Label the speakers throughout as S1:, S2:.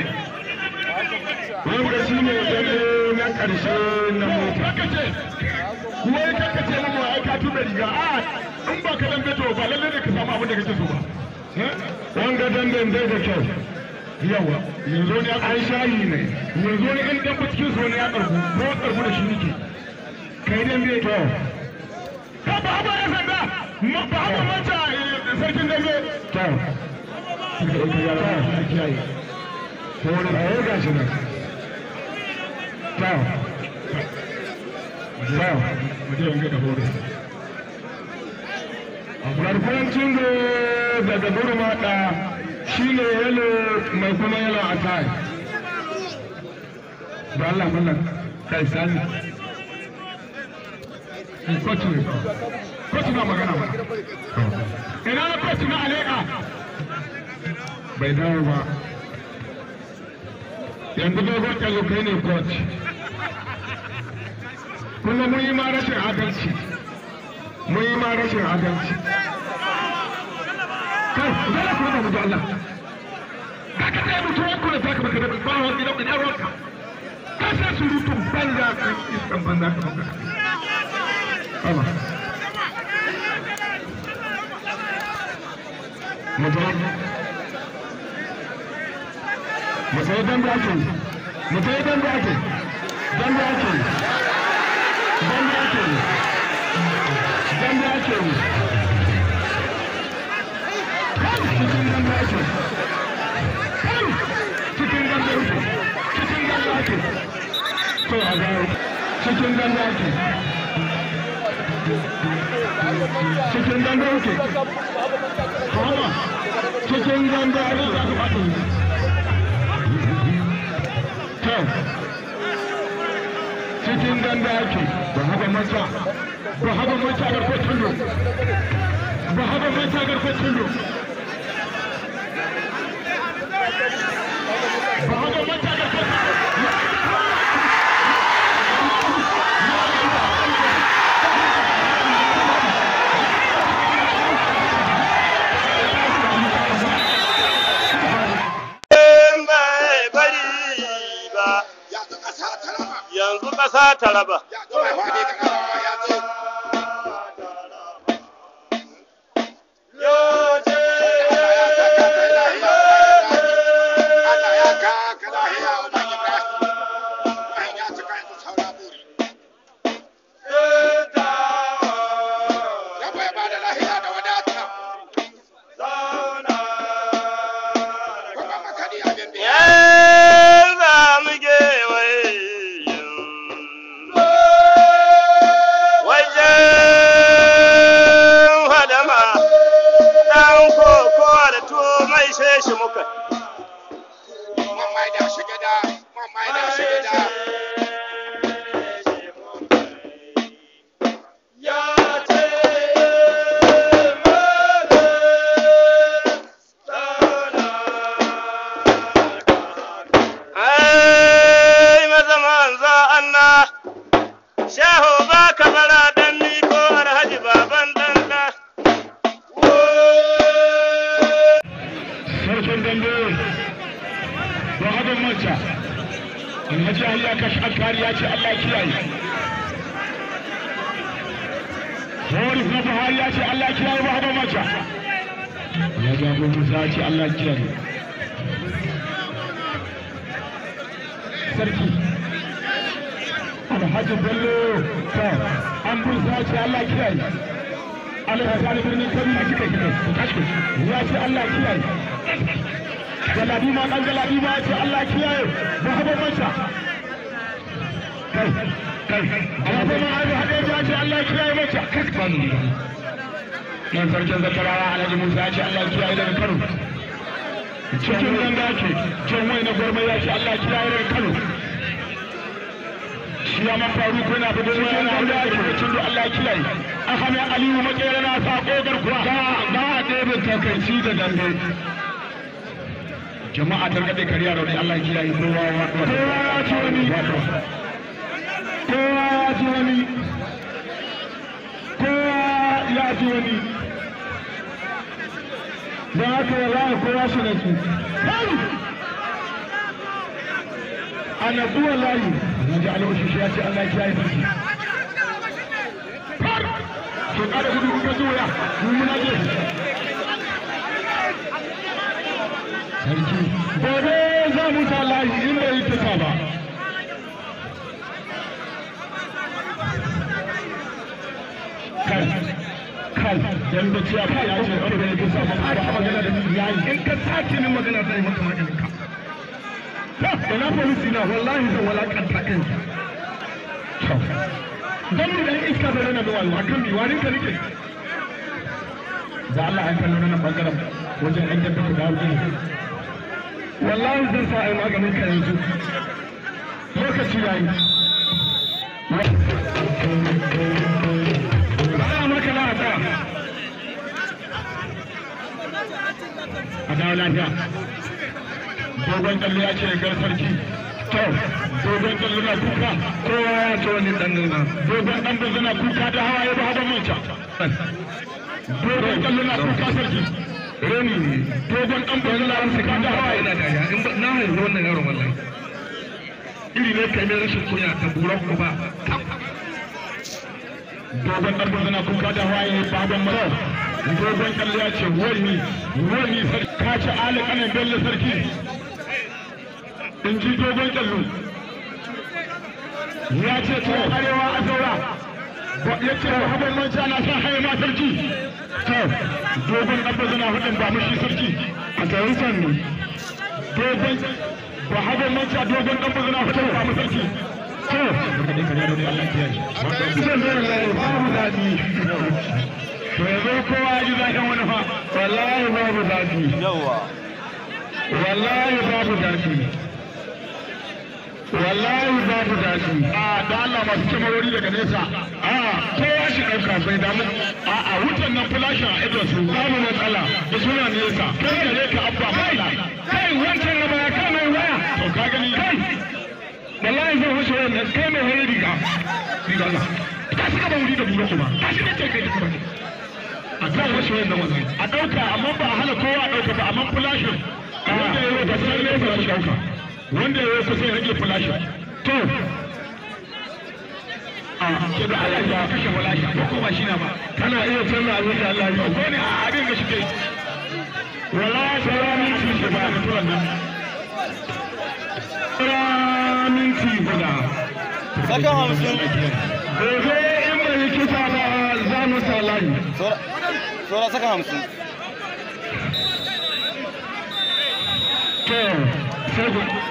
S1: wanda shi ne dambe na ƙarshe na mota kuwa ya kakace mu ai ka tuna riga a in ba ka dambe to ba lalle ne ka samu abin da kake so ba wanga dambe dai da kyau yawa yanzu ne an shayi ne yanzu ne in dambe cikin su ne ya karbu ko karbu da shi nake kai dambe to ka ba ba ya sanda ba ba mata sarkin dambe to Hore a ga shi nan. Tau. Tau. Mutum ga da hore. Garkuwan Cindo daga Burmaɗa shi ne yalo mai kuma yalo a tai. Da Allah mallan kai sani. Kotu ne. Kotu na magana ba. Ina na kotu na aleka. Bai dawo ba. Yanzu dogon kyallo kai ne coach kuma mun yi ma rashin adalci kai zala kuma da mutu Allah ka ka tsaye mutu wanku da taka baka da bawa gidan da yaronka ka sa surutun banza kan iskan banza ka banza Allah Masai dambe ake, masai dambe ake, dambe ake, dambe ake, dambe ake, cikin dambe ake, cikin dambe ake, cikin dambe ake, to a gano, cikin dambe ake, cikin dambe ake, hama, cikin dambe ake, cikin ganda ake ba haka mata garko tundo ba haka mata garko tundo ba haka mata garko
S2: yanzu ƙasa ta raba. Alhaji Allah ka shakari ya ce Allah kiyaye. Boris na Buhari ya ce Allah kiyaye ba haɗa mace. Ya jago Musa ya ce Allah kiyaye. Sarki. Alhaji Bello ta an Musa ya ce Allah kiyaye. Alhaji Ali birnin Kano a kika ya ce Allah kiyaye. Galadima ɗan Galadima ya ce Allah kiyaye ba haɗa mace. Kai, amma ma an haɗe ya ce Allah kiyaye mace kasban. Nan sarkin zakarawa Alhaji Musa ya ce Allah kiyaye daga Kano. Cikin ganga ce, Jan Wai na Gwarma ya ce Allah kiyaye daga Kano. Shi ya man faru ko na fito cikin ganga ce, cikin da Allah kiyaye. Ahmed Aliyu Makera na sa kogar kuwa. Ba a ɗebe takaici da dambe. Jama'a ta gaɗe kariya da wani Allah kiyaye kowa ya ci wani. Kowa ya ji wani da haka ya za a kowa shi da su ana zuwa layi na ji al'ushishi ya ce Allah ya yi sarki to kada gudu ka zuwa muna je sarki gobe za mu ta layi in bai kisa ba kai dan da ciya ba ya ce kada bai kisa ba ba magana da yayi in ka sake min magana zai maka maganin ka da na polisi na wallahi zan walakanta kanka dan mu dan iska da rana da wallahi kan mi wani ka nake da Allah an kallo nan bangaren wajen an dabba da wuce wallahi zan sa ai maganin ka yanzu lokaci yayi ba maka la ta a dawo lafiya dogon kallo ya ce gar sarki to dogon kallo na kuka kowa ya ce wani dan nuna dogon dan da zana kuka da hawaye ba hadan manca dogon kallo na kuka sarki reni dogon dan da zana kuka da hawaye na dariya in na haihu wannan yaron wallahi iri ne kai mai rashin kunya ta buran ku ba dogon dan da zana kuka da hawaye ba hadan mara dogon kallo ya ce wani sarki ka ci alƙanan bello sarki in ji dogon kyallo ya ce to arewa a saura ya ce ba haɓar manci ana sa haye ma sarki to dogon ɗabba zana hudun ba mashi sarki a tsayin can ne dogon ba haɓar manci a dogon ɗabba zana hudun ba mashi sarki to zan zai lalai babu daɗi to yanzu kowa ya ji zaɓen wani fa wallahi babu daɗi wallahi babu daɗi wallahi babu daɗi a da Allah masu kyamarori daga nesa a kowa shi ɗauka bai damu a wutan nan flashin a idon su babu matsala da suna nesa kai gare ka abba matsala kai wancan na baya kai mai waya to ka gani kai wallahi zan wuce wannan kai mai wani riga ka shiga ba wuri da buru kuma ka shiga ce kai da kuma a kan wuce wannan wannan a ɗauka amma ba a hana kowa a ɗauka ba amma flashin wanda ya yi ka sai nesa shi ɗauka wanda ya kusa ya rage fulashi to a ke da Allah ya kashe fulashi ko kuma shi na ba kana iya canza abin da Allah ya ko ne a abin da shi kai wallahi salamin ci shi ba da turan nan salamin ci guda
S3: saka 50
S2: gobe in bai kisa ba za mu sa layi
S3: sora saka 50
S2: to sai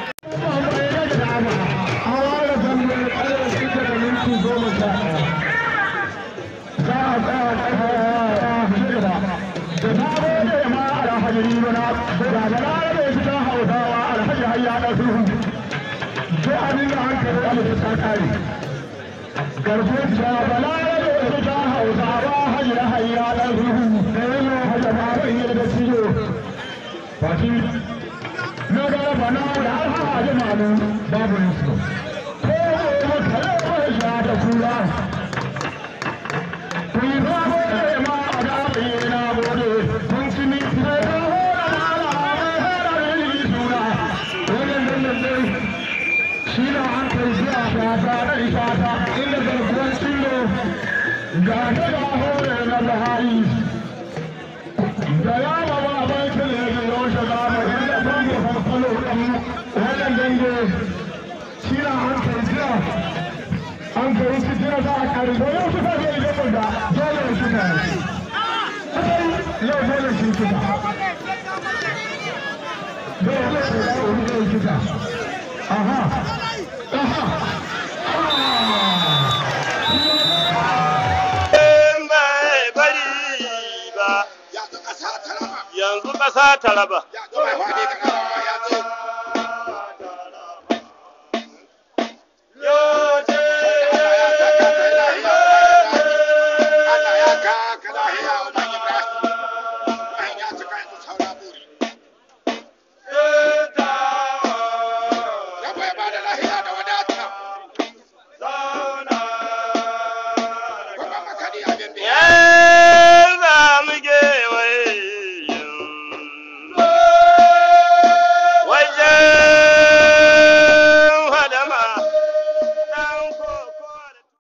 S2: garbuta balare da ta hausawa hajira hayya da ruhu da yana hajjaba bai da ciyo fati na ga bana da alhaji malu babu yusu ko kare ko ya da kula ku ba ma da ina gode kun sini sai da shi na an kai zuwa shata da ishata inda garkuwar cillo ga ta da hore na lahari da yawa ba bai kele da yau shiga mai inda bango farfalo wannan dango shi na an kai zuwa an kai su jira za a kare da yau suka zai zama da dole suka yau dole shi suka dole suka aha
S3: yanzu ƙasa ta raba. Yeah!